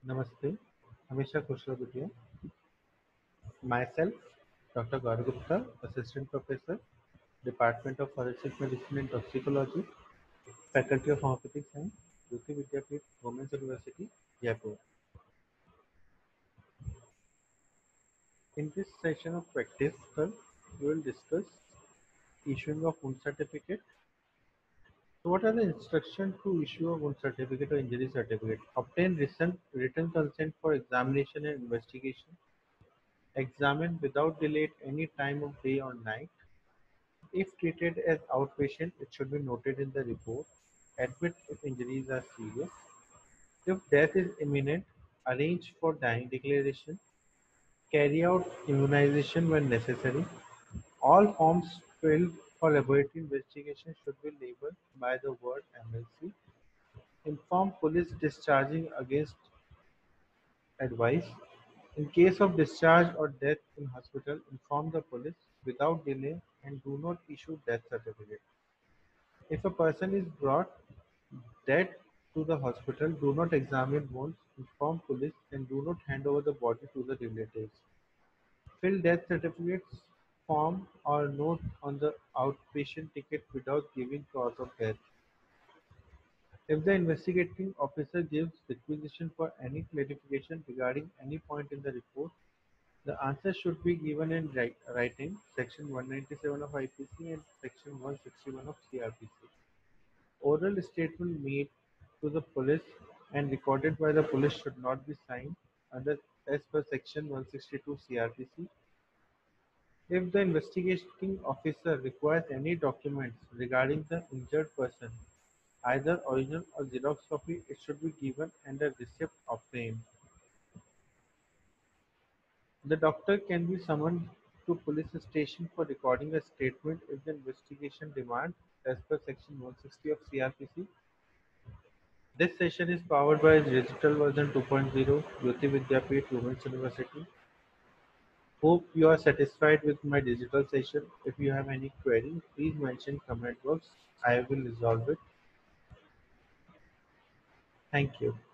Namaste. Hamisha Kushrabudya. Myself, Dr. Gaurav Gupta, Assistant Professor, Department of Forensic Medicine and Toxicology, Faculty of Homeopathic Science, Jyoti Vidyapeeth, Women's University, Jaipur. In this session of practice, sir, we will discuss issuing of wound certificate. So, what are the instructions to issue a wound certificate or injury certificate? Obtain written consent for examination and investigation. Examine without delay at any time of day or night. If treated as outpatient, it should be noted in the report. Admit if injuries are serious. If death is imminent, arrange for dying declaration. Carry out immunization when necessary. All forms filled for laboratory investigation should be labeled by the word MLC. Inform police discharging against advice. In case of discharge or death in hospital, inform the police without delay and do not issue death certificate. If a person is brought dead to the hospital, do not examine wounds, inform police, and do not hand over the body to the relatives. Fill death certificates form or note on the outpatient ticket without giving cause of death. If the investigating officer gives requisition for any clarification regarding any point in the report, the answer should be given in writing, Section 197 of IPC and Section 161 of CRPC. Oral statement made to the police and recorded by the police should not be signed under as per Section 162 CRPC. If the investigating officer requires any documents regarding the injured person, either original or Xerox copy, it should be given and a receipt obtained. The doctor can be summoned to police station for recording a statement if the investigation demands as per Section 160 of CRPC. This session is powered by Digital Version 2.0, Jyoti Vidyapeeth, Women's University. Hope you are satisfied with my digital session. If you have any query, please mention comment box. I will resolve it. Thank you.